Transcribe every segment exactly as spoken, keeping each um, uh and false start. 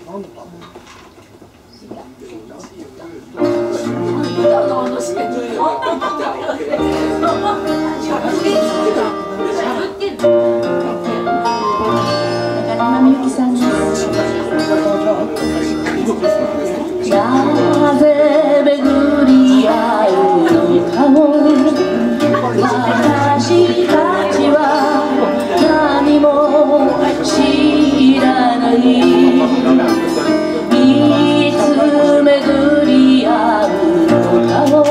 なぜ巡り合うのかを私たちは何も知らない。いつ巡り合うのかを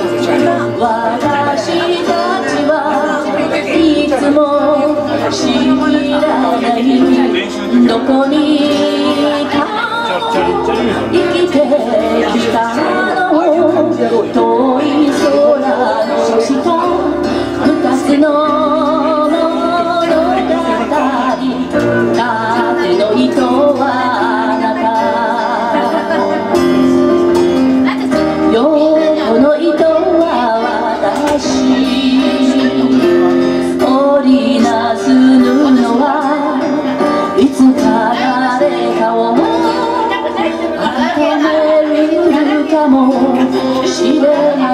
私たちはいつも知らない。どこにいた生きてきたの遠い空の下二つの物語縦の糸はあなた横の糸は私織りなす布はいつか誰かをかもしれない。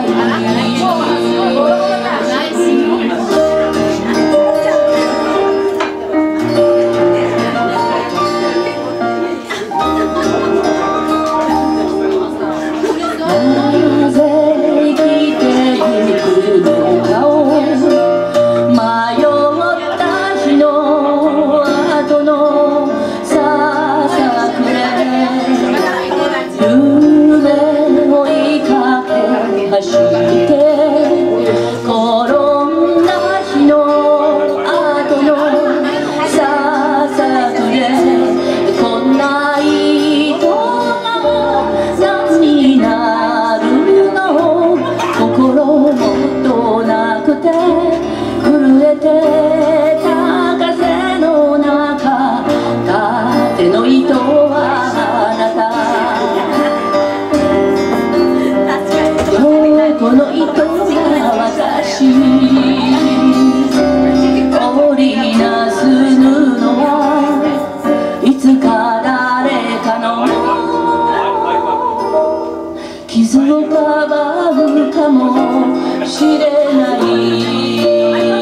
なぜ生きていくのかを迷った日の後のささくれ走って転んだ日の後のささくれこんな糸が何になるの心もっとなくて震えてた風の中縦の糸はあなたこの糸は私織りなす布はいつか誰かの傷をかばうかもしれない。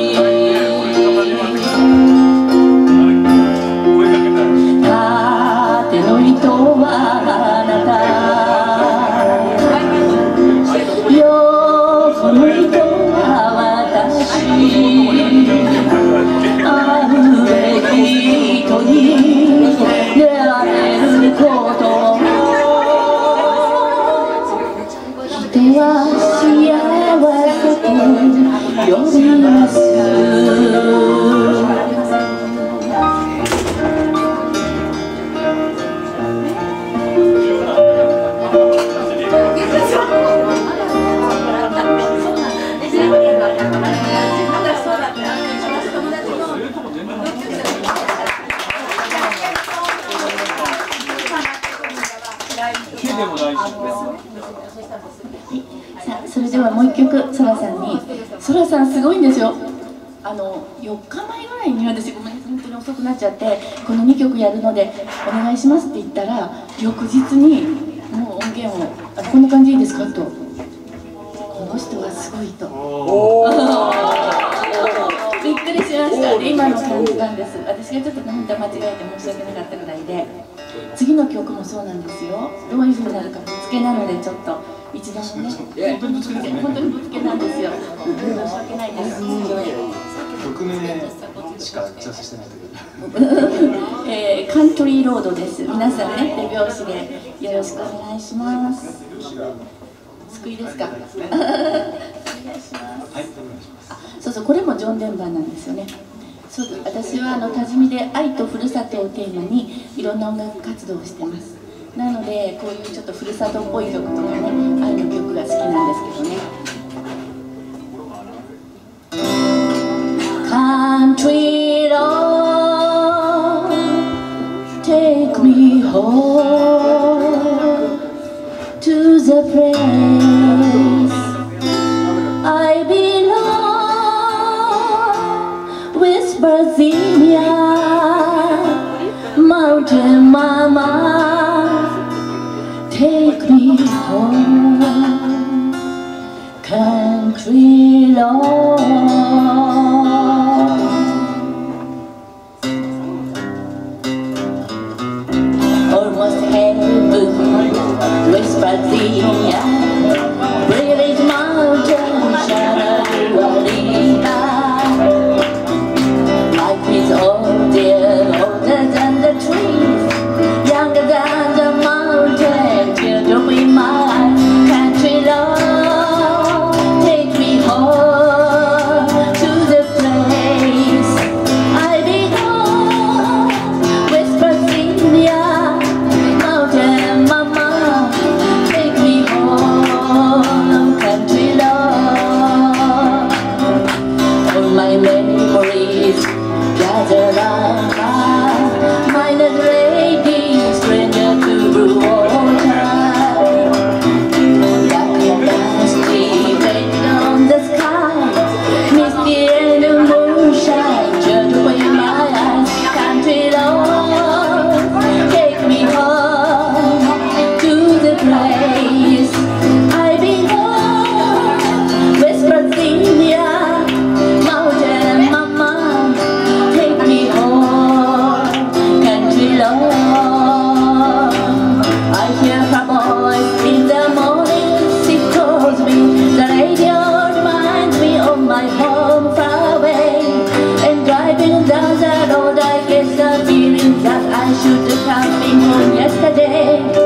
縦の糸はあなたこの糸は私会うべき人に出会えること人は幸せと呼びます。さあそれではもう一曲そらさんにそらさんすごいんですよ。あのよっかまえぐらいに私ごめん本当に遅くなっちゃってこのにきょくやるのでお願いしますって言ったら翌日にもう音源をあこんな感じいいですかとこの人はすごいとびっくりしました。で今の感じなんです。私がちょっと何か間違えて申し訳なかったぐらいで次の曲もそうなんですよ。どういう風になるかぶつけなのでちょっと一度ね本当にぶつけ本当にぶつけなんですよ。申し訳ないです。 曲名しか打ち合わせしてないけどえー、カントリーロードです。皆さんね手拍子でよろしくお願いします。救いですか。お願いします。はい、そうそうこれもジョン・デンバーなんですよね。そう私はあの多治見で愛とふるさとをテーマにいろんな音楽活動をしてます。なのでこういうちょっとふるさとっぽい曲とかね愛の曲が好きなんですけどね。Country road, take me home to the place I belong with Virginia, Mountain Mama. country road. Almost heaven, West Virginia, British mountain, Shenandoah. Life is older, older than the trees, younger than the mountain, children be my country road. Take me home to the place I belong, West Virginia, mountain mama. Take me home, country road. All my memories gather round my minded lady, stranger to blue water. Black and dusty, painted on the sky, misty and the moonshine, just away my eyes. Country road, take me home to the place I belong, West Virginia, mountain mama. Take me home, country road. I hear her voice in the morning, she calls me. The radio reminds me of my home far away. And driving down the road, I get the feeling that I should have been home yesterday.